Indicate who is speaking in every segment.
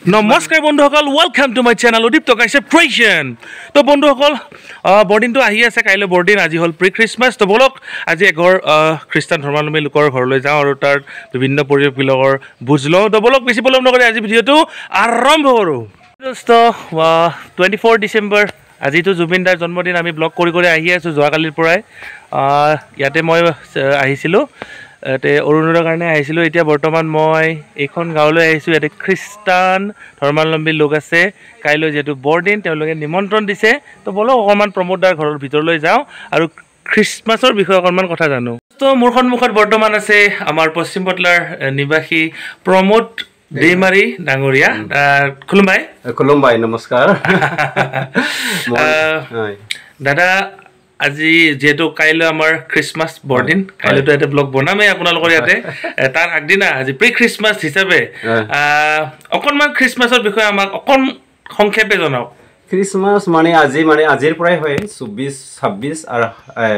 Speaker 1: নমস্কাৰ বন্ধুসকল welcome to my channel Udipta Kashyap creation তো বন্ধুসকল বৰদিনটো আহি আছে কাইলৈ বৰদিন আজি হ'ল প্ৰি খ্ৰীষ্টমাছ তো বলক আজি এঘৰ খ্ৰীষ্টান ধৰ্মাৱলম্বী লোকৰ ঘৰলৈ যাওঁ আৰু তাৰ বিভিন্ন পৰিৱেশবিলাকৰ বুজ লওঁ তো বলক বেছি পলম নকৰি আজি ভিডিঅ'টো আৰম্ভ কৰোঁ দোস্ত 24 ডিচেম্বৰ আজিতো জুবিন দাৰ জন্মদিন আমি ব্লগ কৰি কৰি আহি আছোঁ যোৱাকালিৰ পৰাই ইয়াতে মই আহিছিলোঁ তে অৰুণোদয়ৰ কাৰণে আহিছিলোঁ এতিয়া বৰ্তমান মই এইখন গাঁৱলৈ আহিছোঁ ইয়াতে খ্ৰীষ্টান ধৰ্মাৱলম্বী লোক আছে কাইলৈ যিহেতু বৰদিন তেওঁলোকে নিমন্ত্ৰণ দিছে তো বলক অকণমান প্ৰমোদ দাৰ ঘৰৰ ভিতৰলৈ যাওঁ আৰু খ্ৰীষ্টমাছৰ বিষয়ে অকণমান কথা জানো তো মোৰ সন্মুখত বৰ্তমান আছে আমাৰ পশ্চিম বটলাৰ নিবাসী প্ৰমোদ দেইমাৰী ডাঙৰীয়া খুলুমবাই নমস্কাৰ দাদা আজি যেহেতু কাইলৈ আমাৰ খ্ৰীষ্টমাছ বৰদিন কাইলৈতো এটা ব্লগ বনামেই আপোনালোকৰ ইয়াতে তাৰ আগদিনা আজি প্ৰি খ্ৰীষ্টমাছ হিচাপে অকণমান খ্ৰীষ্টমাছৰ বিষয়ে আমাক অকণ সংক্ষেপে জনাওক
Speaker 2: খ্ৰীষ্টমাছ মানে আজিৰ পৰাই হয় 24 26 আৰু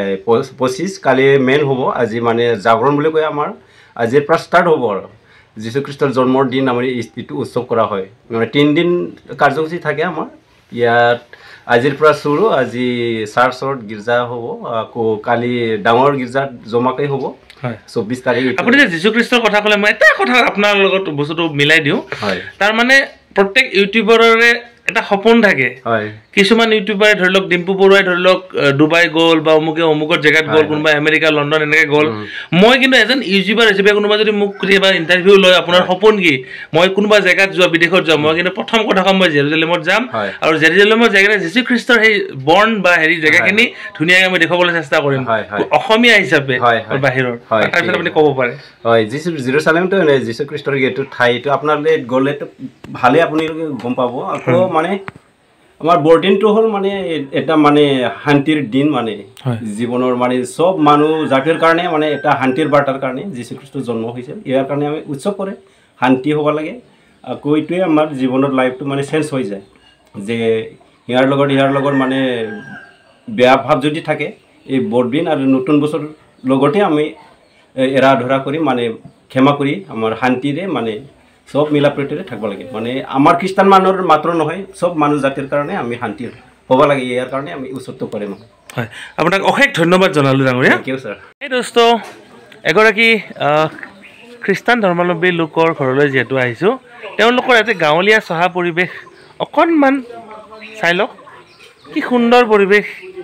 Speaker 2: 25 কালি মেইন হ'ব আজি মানে জাগৰণ বুলি কয় আমাৰ আজিৰ পৰা ষ্টাৰ্ট হ'ব আৰু যীশু খ্ৰীষ্টৰ জন্মৰ দিন আমাৰ এইটো উৎসৱ কৰা হয় মানে 3 দিন কাৰ্যসূচী থাকে আমাৰ ইয়াত আজিৰ পৰা শুৰু আজি চাৰ্চত গীৰ্জা হ'ব আকৌ কালি ডাঙৰ গীৰ্জাত জমাকৈ হ'ব 24 তাৰিখ
Speaker 1: আপুনি যে যীশু খ্ৰীষ্টৰ কথা ক'লে মই এটা কথা আপোনাৰ লগত বস্তুটো মিলাই দিওঁ তাৰ মানে প্ৰত্যেক ইউটিউবাৰৰে এটা সপোন থাকে কিছুমান ইউটিউবাৰে ধৰি লওক ডিম্পু বৰুৱাই ধৰি লওক ডুবাই গ'ল বা অমুকৰ জেগাত গ'ল কোনোবা আমেৰিকা লণ্ডন এনেকৈ গ'ল মই কিন্তু এজন ইউটিউবাৰ হিচাপে কোনোবা যদি মোক কেতিয়াবা ইণ্টাৰভিউ লয় আপোনাৰ সপোন কি মই কোনোবা জেগাত যোৱা বিদেশত যাম মই কিন্তু প্ৰথম কথা ক'ম মই জেৰুজালেমত যাম আৰু জেৰুজালেমৰ জেগাতে যীশু খ্ৰীষ্টৰ সেই বৰ্ণ বা হেৰি জেগাখিনি ধুনীয়াকৈ মই দেখুৱাবলৈ চেষ্টা কৰিম অসমীয়া হিচাপে বাহিৰৰ তাৰপিছত আপুনি ক'ব পাৰে
Speaker 2: হয় জেৰুজালেমটো যীশু খ্ৰীষ্টৰ এইটো ঠাইটো আপোনালোকে গ'লেতো ভালে আপুনি গম পাব আকৌ মানে আমাৰ বৰদিনটো হ'ল মানে এটা মানে শান্তিৰ দিন মানে জীৱনৰ মানে সব মানুহ জাতিৰ কাৰণে মানে এটা শান্তিৰ বাৰ্তাৰ কাৰণে যীশু খ্ৰীষ্টৰ জন্ম হৈছিল ইয়াৰ কাৰণে আমি উৎসৱ কৰে শান্তি হ'ব লাগে আকৌ এইটোৱে আমাৰ জীৱনৰ লাইফটো মানে চেঞ্জ হৈ যায় যে ইয়াৰ লগত মানে বেয়া ভাৱ যদি থাকে এই বৰদিন আৰু নতুন বছৰ লগতে আমি এৰা ধৰা কৰি মানে ক্ষমা কৰি আমাৰ শান্তিৰে মানে সব মিলা প্ৰীতিৰে থাকিব লাগে মানে আমাৰ খ্ৰীষ্টান মানুহৰ মাত্ৰ নহয় সব মানুহ জাতিৰ কাৰণে আমি শান্তি হ'ব লাগে ইয়াৰ কাৰণে আমি উৎসৱটো কৰে মানে
Speaker 1: হয় আপোনাক অশেষ ধন্যবাদ জনালোঁ ডাঙৰীয়া
Speaker 2: থেংক ইউ ছাৰ
Speaker 1: এই দোস্ত এগৰাকী খ্ৰীষ্টান ধৰ্মাৱলম্বী লোকৰ ঘৰলৈ যিহেতু আহিছোঁ তেওঁলোকৰ ইয়াতে গাঁৱলীয়া চহা পৰিৱেশ অকণমান চাই লওক কি সুন্দৰ পৰিৱেশ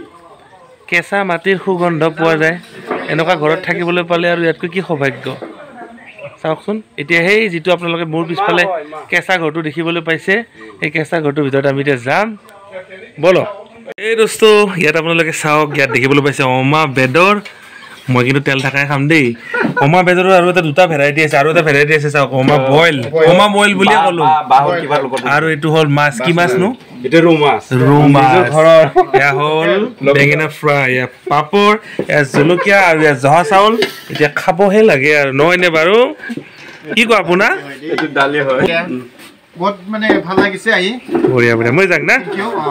Speaker 1: কেঁচা মাটিৰ সুগন্ধ পোৱা যায় এনেকুৱা ঘৰত থাকিবলৈ পালে আৰু ইয়াতকৈ কি সৌভাগ্য চাওকচোন এতিয়া সেই যিটো আপোনালোকে মোৰ পিছফালে কেঁচা ঘৰটো দেখিবলৈ পাইছে সেই কেঁচা ঘৰটোৰ ভিতৰত আমি এতিয়া যাম বলক এই দোস্তো ইয়াত আপোনালোকে চাওক ইয়াত দেখিবলৈ পাইছে অমা বেদৰ মই কিন্তু তেল থাকাই খাম দেই অমা বেদৰৰ আৰু এটা দুটা ভেৰাইটি আছে আৰু এটা ভেৰাইটি আছে চাওক অমা বইল বুলিয়ে ক'লো আৰু এইটো হ'ল মাছ কি মাছ নো ৰৌ মাছ এয়া হ'ল বেঙেনা ফ্ৰাই এয়া পাপৰ এয়া জলকীয়া আৰু এয়া জহা চাউল এতিয়া খাবহে লাগে আৰু নহয়নে বাৰু কি কয় আপোনাৰ
Speaker 3: দালি হয় বহুত মানে ভাল লাগিছে আহি
Speaker 1: বঢ়িয়া মই যাক না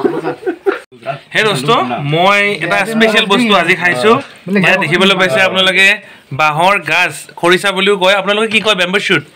Speaker 1: হে দোস্ত মই এটা স্পেচিয়েল বস্তু আজি খাইছোঁ ইয়াত দেখিবলৈ পাইছে আপোনালোকে বাঁহৰ গাজ খৰিচা বুলিও কয় আপোনালোকে কি কয় বেম্বো শ্বুট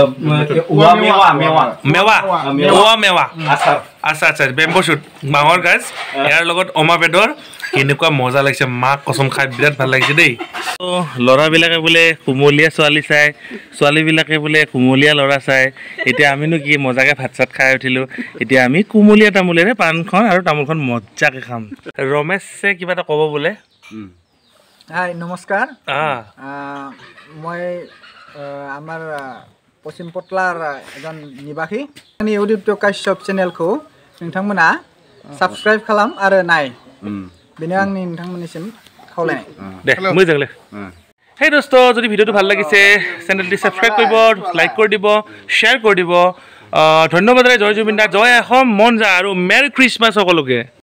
Speaker 1: মেৱা আচ্ছা বেম্বো শ্বুট বাঁহৰ গাজ ইয়াৰ লগত অমা বেদৰ কেনেকুৱা মজা লাগিছে মাক কচম খাই বিৰাট ভাল লাগিছে দেই ল'ৰাবিলাকে বোলে কুমলীয়া ছোৱালী চাই ছোৱালীবিলাকে বোলে কুমলীয়া ল'ৰা চাই এতিয়া আমিনো কি মজাকৈ ভাত চাত খাই উঠিলোঁ এতিয়া আমি কুমলীয়া তামোলেৰে পাণখন আৰু তামোলখন মজাকৈ খাম ৰমেশে কিবা এটা ক'ব বোলে
Speaker 4: হাই নমস্কাৰ মই আমাৰ पश्चिम पटलार एजन निबाखी आंनि उदीप्त काश्यप चेनेलखौ नोंथांमोना साबस्क्राइब खालाम आरो नाय बेनो आंनि नोंथांमोननिसिम खावलायनाय
Speaker 1: दे मोजांले हे दोस्त যদি ভিডিওটো ভাল লাগিছে চেনেলটি সাবস্ক্রাইব কৰিব লাইক কৰি দিব শেয়াৰ কৰি দিব ধন্যবাদ জয় জুবিন দা জয় অসম মন যা আৰু মেৰি খ্ৰীষ্টমাছ সকলোকে